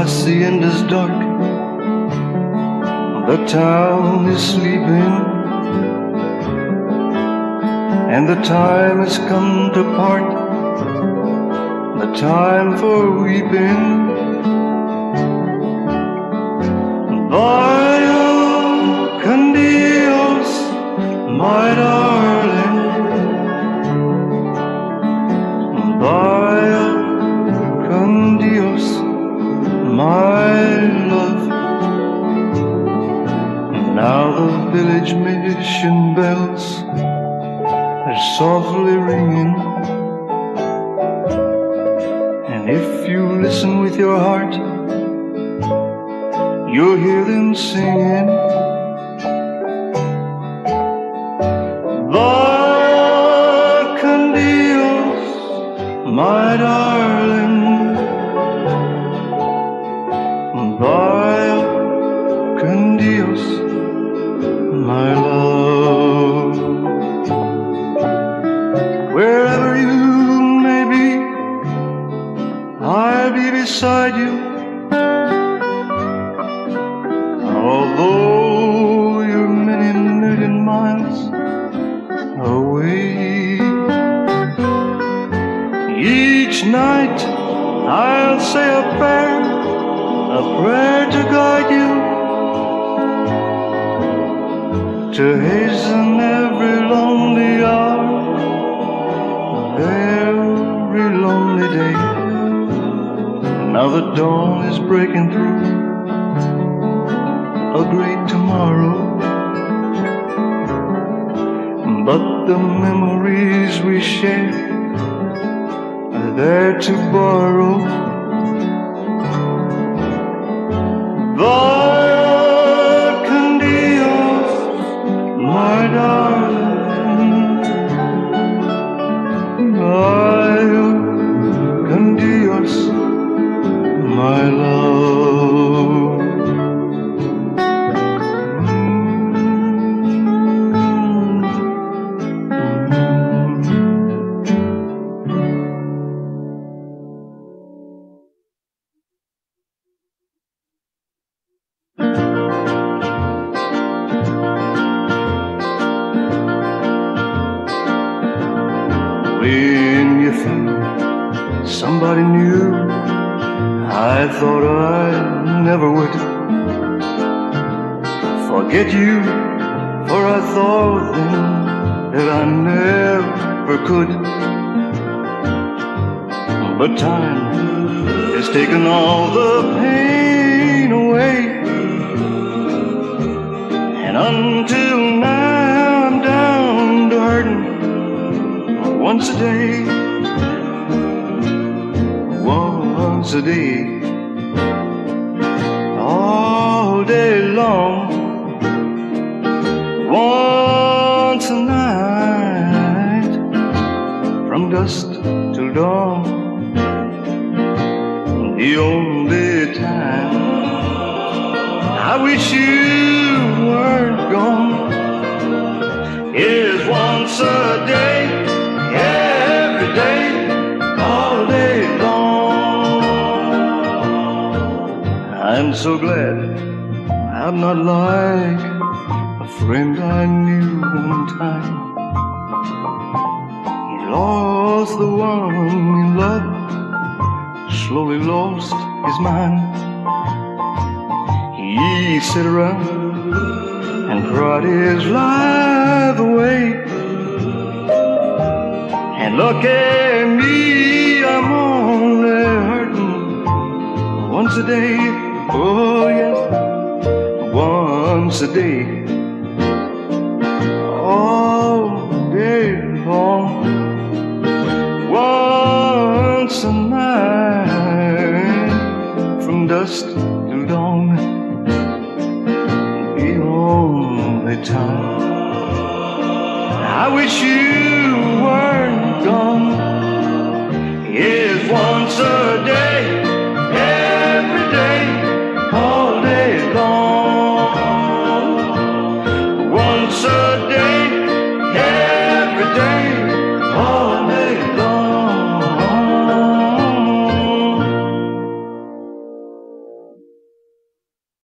the end is dark, the town is sleeping, and the time has come to part, the time for weeping. Vaya con Dios, my darling, vaya con Dios, my love. Now the village mission bells are softly ringing, and if you listen with your heart, you'll hear them singing. Vaya con Dios, my darling, vaya con Dios, my love. Wherever you may be, I'll be beside you. Although you're many million miles away, each night I'll say a prayer to guide you, to hasten every lonely hour, every lonely day. Now the dawn is breaking through a great tomorrow, but the memories we share are there to borrow. Vaya con Dios, my darling, vaya con Dios, my love. When you found somebody new, I thought I never would forget you, for I thought then that I never could. But time has taken all the pain away, and until now I'm down to hurting once a day, once a day, all day long, once a night, from dusk till dawn. The only time I wish you weren't gone is once a day, every day, all day long. I'm so glad I'm not like a friend I knew one time. He lost the one he loved, slowly lost his mind. He sat around and cried his life away. And look at me, I'm only hurting once a day. Oh yes, once a day, all day long, once a night, from dusk till dawn. The only time I wish you weren't gone is once a